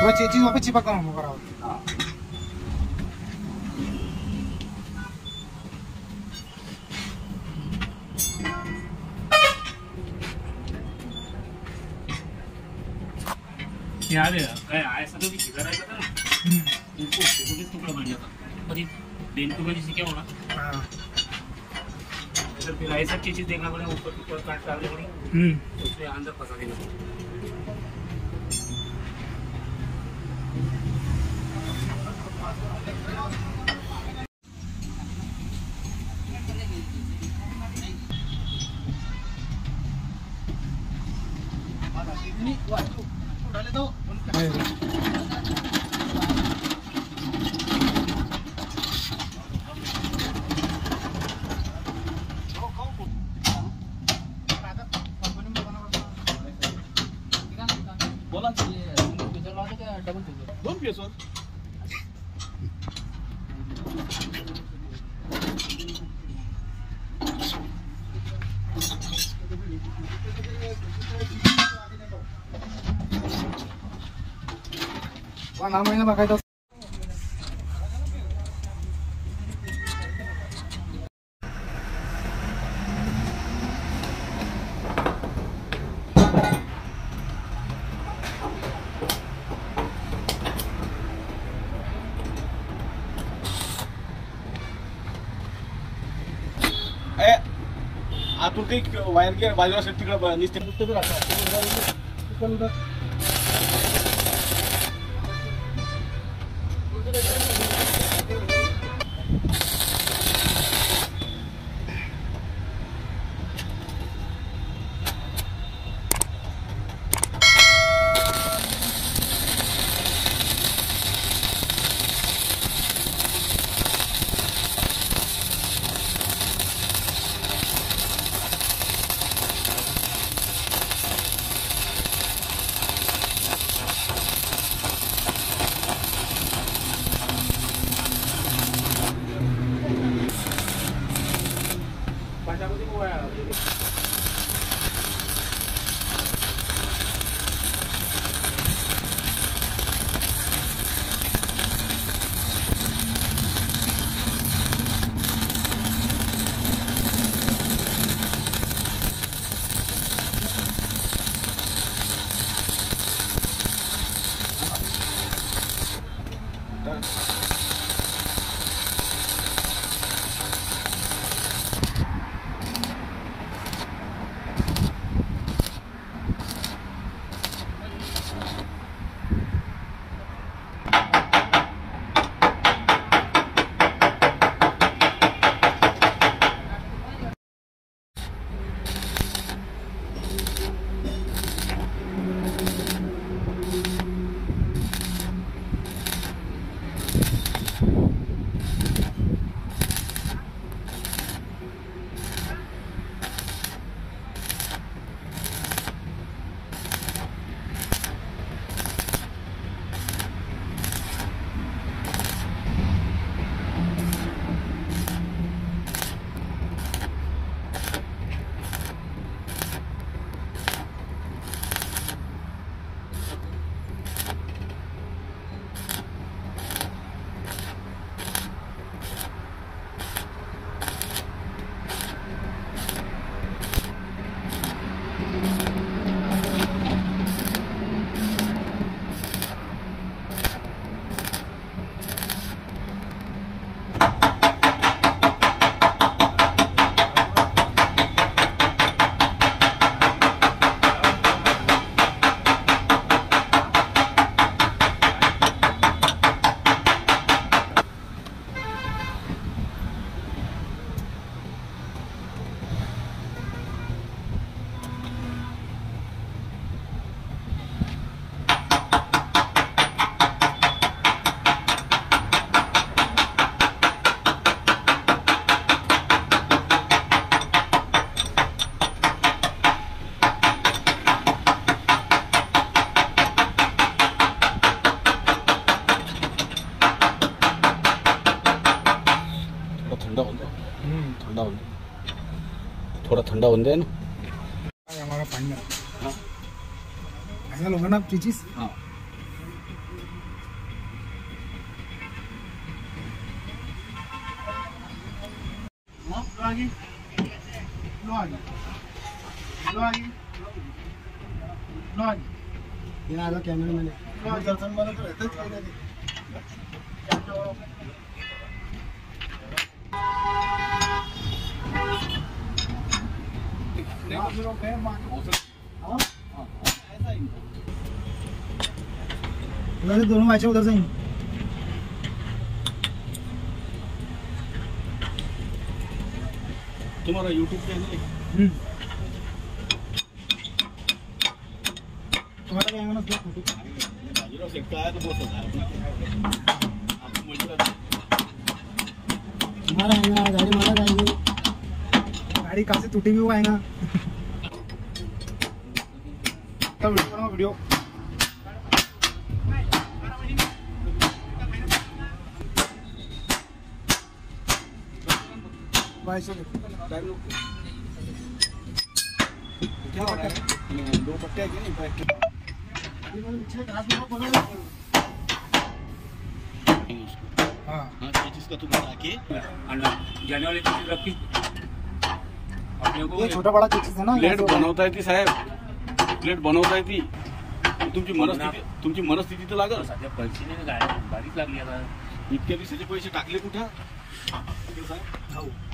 पूरा चीज वहाँ पे चिपक कर करा हो। याद है ऐसा तो भी किधर आया था ना, उनको छोटे टुकड़ा बन जाता और ये बेन टुकड़ा जिसे क्या होगा। हाँ फिर ऐसा चीज देखना पड़ेगा, ऊपर ऊपर काट डालने पड़ेगा, उसमें अंदर फंसा देना। डाले दो बोला डबल दोन पीसवर नाम आहे ना बघायचं। आतून काही वायर घ्या बाजूला सेट तिकडे निस्ते थोड़ा ठंडा हो जाए ना हमारा फाइनल ऐसा लोग ना चीज। हाँ आगी लो आगी लो आगी लो आगी ये आला कैमरा मैंने दर्शन वाला तो रहता है उधर से दोनों मैच उधर से ही तुम्हारा YouTube चैनल है? तुम्हारा क्या है ना जीरो से का है तो बहुत होता है आपको मुझे हमारा आएगा गाड़ी मारा जाएगी गाड़ी कहाँ से टूटी भी हुआ आएगा तब वीडियो बनाओ वीडियो भाई से टाइम लो क्या हो रहा है दो पट्टे हैं नहीं ट्रैक्टर हाँ हाँ चीज का तू बता के जाने वाली चीज रखी अपने को ये छोटा बड़ा चीज है ना प्लेट बनवता येते साहेब प्लेट बनवता येते तुमची मनस्थिती तर लागल सध्या पैसे नाही गाडी बारीक लागली आता इतक्या दिवसाचे पैसे टाकले कुठं साहेब